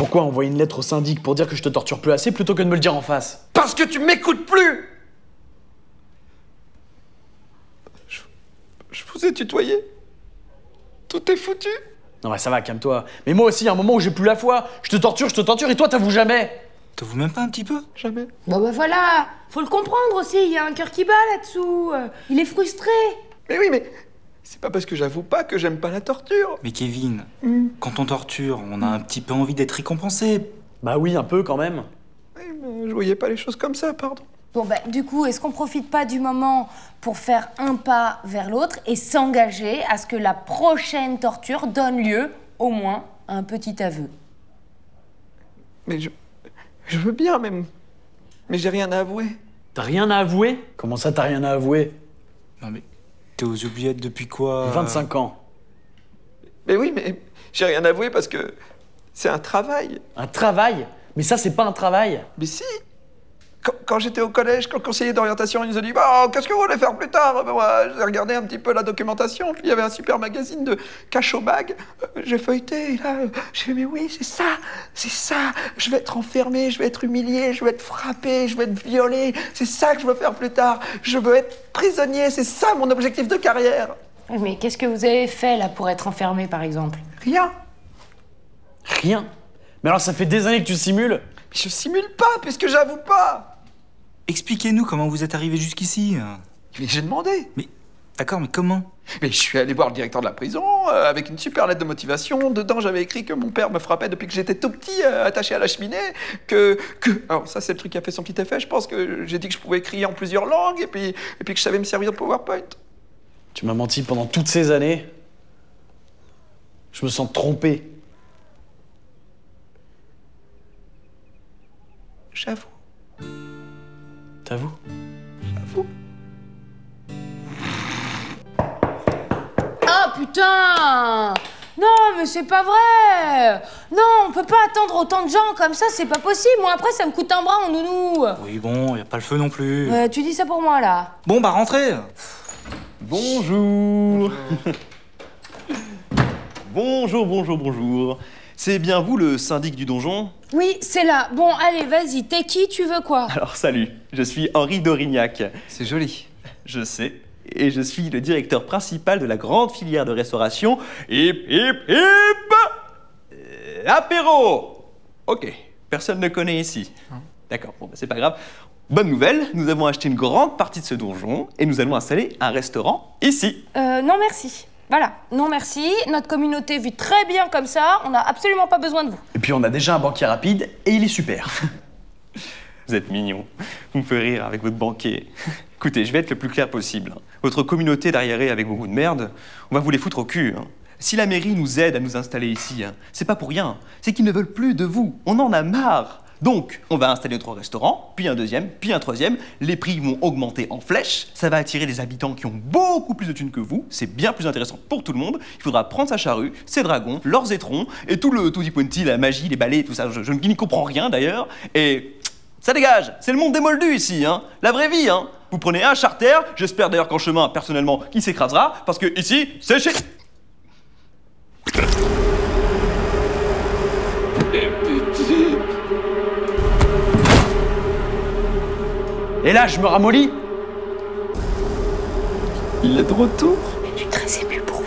pourquoi envoyer une lettre au syndic pour dire que je te torture plus assez plutôt que de me le dire en face? Parce que tu m'écoutes plus! Je vous ai tutoyé. Tout est foutu. Non mais ça va, calme-toi. Mais moi aussi, il y a un moment où j'ai plus la foi. Je te torture, et toi t'avoues jamais. T'avoues même pas un petit peu? Jamais. Bon bah voilà, faut le comprendre aussi, il y a un cœur qui bat là-dessous. Il est frustré. Mais oui, mais c'est pas parce que j'avoue pas que j'aime pas la torture. Mais Kevin, quand on torture, on a un petit peu envie d'être récompensé. Bah oui, un peu quand même. Oui, mais je voyais pas les choses comme ça, pardon. Bon bah du coup, est-ce qu'on profite pas du moment pour faire un pas vers l'autre et s'engager à ce que la prochaine torture donne lieu, au moins, à un petit aveu? Mais je veux bien, même. Mais j'ai rien à avouer. T'as rien à avouer? Comment ça t'as rien à avouer? Non mais, t'es aux oubliettes depuis quoi? 25 ans. Mais oui, mais j'ai rien à avouer parce que c'est un travail. Un travail? Mais ça c'est pas un travail. Mais si! Quand j'étais au collège, quand le conseiller d'orientation il nous a dit bah, qu'est-ce que vous voulez faire plus tard? Ben, moi, j'ai regardé un petit peu la documentation, puis il y avait un super magazine de cache au bag. J'ai feuilleté, et là, j'ai fait mais oui, c'est ça, je vais être enfermé, je vais être humilié, je vais être frappé, je vais être violé, c'est ça que je veux faire plus tard. Je veux être prisonnier, c'est ça mon objectif de carrière. Mais qu'est-ce que vous avez fait là pour être enfermé par exemple? Rien. Rien? Mais alors ça fait des années que tu simules? Mais je simule pas, puisque j'avoue pas. Expliquez-nous comment vous êtes arrivé jusqu'ici. Mais j'ai demandé. Mais, d'accord, mais comment? Mais je suis allé voir le directeur de la prison avec une super lettre de motivation. Dedans, j'avais écrit que mon père me frappait depuis que j'étais tout petit, attaché à la cheminée. Alors ça, c'est le truc qui a fait son petit effet. Je pense que j'ai dit que je pouvais crier en plusieurs langues et puis que je savais me servir de PowerPoint. Tu m'as menti pendant toutes ces années. Je me sens trompé. J'avoue. T'avoues? J'avoue. Oh putain! Non, mais c'est pas vrai! Non, on peut pas attendre autant de gens comme ça, c'est pas possible. Moi, après, ça me coûte un bras en nounou. Oui bon, y a pas le feu non plus. Tu dis ça pour moi, là? Bon bah rentrez. Bonjour. Bonjour. C'est bien vous le syndic du donjon? Oui, c'est là. Bon, allez, vas-y, t'es qui? Tu veux quoi? Alors salut, je suis Henri d'Aurignac. C'est joli. Je sais, et je suis le directeur principal de la grande filière de restauration. Hip hip hip apéro. Ok, personne ne connaît ici. D'accord, bon bah, c'est pas grave. Bonne nouvelle, nous avons acheté une grande partie de ce donjon et nous allons installer un restaurant ici. Non, merci. Voilà, non merci, notre communauté vit très bien comme ça, on n'a absolument pas besoin de vous. Et puis on a déjà un banquier rapide et il est super. Vous êtes mignon. Vous me faites rire avec votre banquier. Écoutez, je vais être le plus clair possible. Votre communauté d'arriérés avec beaucoup de merde, on va vous les foutre au cul. Si la mairie nous aide à nous installer ici, c'est pas pour rien. C'est qu'ils ne veulent plus de vous. On en a marre. Donc, on va installer notre restaurant, puis un deuxième, puis un troisième. Les prix vont augmenter en flèche. Ça va attirer des habitants qui ont beaucoup plus de thunes que vous. C'est bien plus intéressant pour tout le monde. Il faudra prendre sa charrue, ses dragons, leurs étrons, et tout le tutti quanti, la magie, les balais, tout ça. Je n'y comprends rien d'ailleurs. Et ça dégage. C'est le monde des moldus ici, La vraie vie, Vous prenez un charter, j'espère d'ailleurs qu'en chemin, personnellement, qu'il s'écrasera, parce que ici, c'est chez... Et là, je me ramollis. Il est de retour. Je suis très émue pour